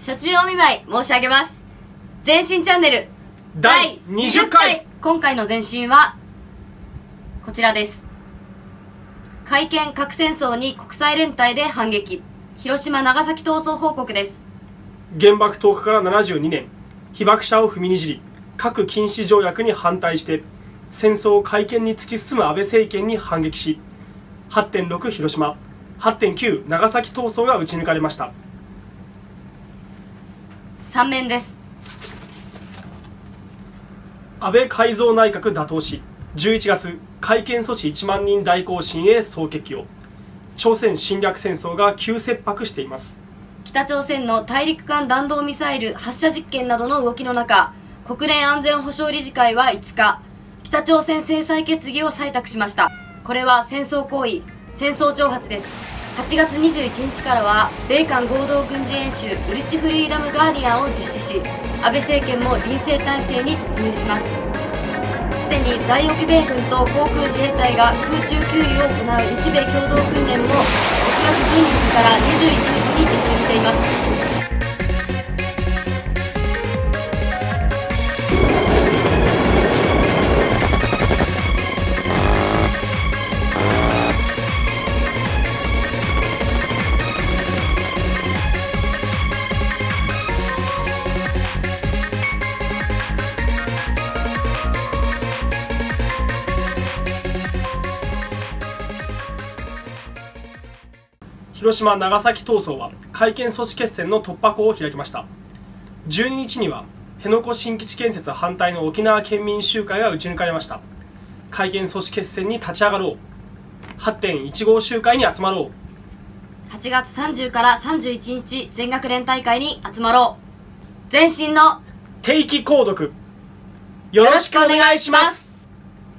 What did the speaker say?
処置お見舞い申し上げます。前進チャンネル第20回。今回の前進はこちらです。改憲核戦争に国際連帯で反撃、広島長崎闘争報告です。 原爆投下から72年、被爆者を踏みにじり核禁止条約に反対して戦争改憲に突き進む安倍政権に反撃し、 8.6 広島、 8.9 長崎闘争が撃ち抜かれました。 3面です。 安倍改造内閣打倒し、11月改憲阻止1万人大行進へ総決起を。朝鮮侵略戦争が急切迫しています。 北朝鮮の大陸間弾道ミサイル発射実験などの動きの中、国連安全保障理事会は5日、北朝鮮制裁決議を採択しました。これは戦争行為、戦争挑発です。8月21日からは米韓合同軍事演習ウルチフリーダムガーディアンを実施し、安倍政権も臨戦態勢に突入します。すでに在沖米軍と航空自衛隊が空中給油を行う日米共同訓練も6月12日から21日に実施しています。 広島長崎闘争は改憲阻止決戦の突破口を開きました。12日には辺野古新基地建設反対の沖縄県民集会が撃ち抜かれました。改憲阻止決戦に立ち上がろう。8.15 集会に集まろう。8月30から31日全学連大会に集まろう。前進の定期購読よろしくお願いします。